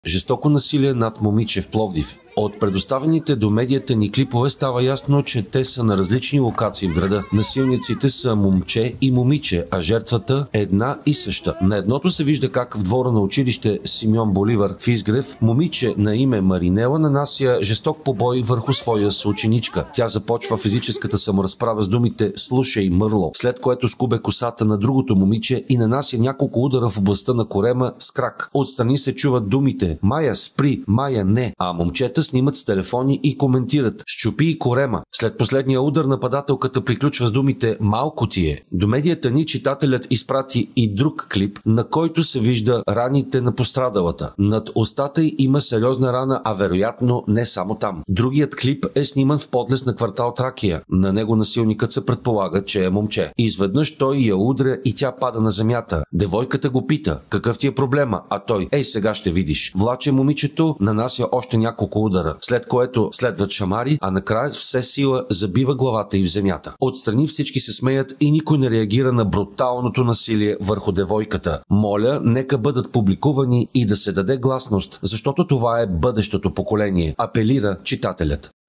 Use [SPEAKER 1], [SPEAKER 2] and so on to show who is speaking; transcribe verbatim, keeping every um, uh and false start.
[SPEAKER 1] Жестоко насилие над момиче в Пловдив. От предоставените до медията ни клипове става ясно, че те са на различни локации в града. Насилниците са момче и момиче, а жертвата е една и съща. На едното се вижда как в двора на училище Симеон Боливар в Изгрев момиче на име Маринела нанася жесток побой върху своя съученичка. Тя започва физическата саморазправа с думите "слушай, мърло", след което скубе косата на другото момиче и нанася няколко удара в областта на корема с крак. Отстрани се чуват думите "Майя, спри", "Майя, не", а момчета снимат с телефони и коментират "счупи и корема". След последния удар нападателката приключва с думите "малко ти е". До медията ни читателят изпрати и друг клип, на който се вижда раните на пострадалата. Над устата й има сериозна рана, а вероятно не само там. Другият клип е сниман в подлез на квартал Тракия. На него насилникът се предполага, че е момче. Изведнъж той я удря и тя пада на земята. Девойката го пита "какъв ти е проблема", а той "ей, сега ще видиш". Влаче момичето, нанася още няколко удара, след което следват шамари, а накрая все сила забива главата й в земята. Отстрани всички се смеят и никой не реагира на бруталното насилие върху девойката. Моля, нека бъдат публикувани и да се даде гласност, защото това е бъдещото поколение, апелира читателят.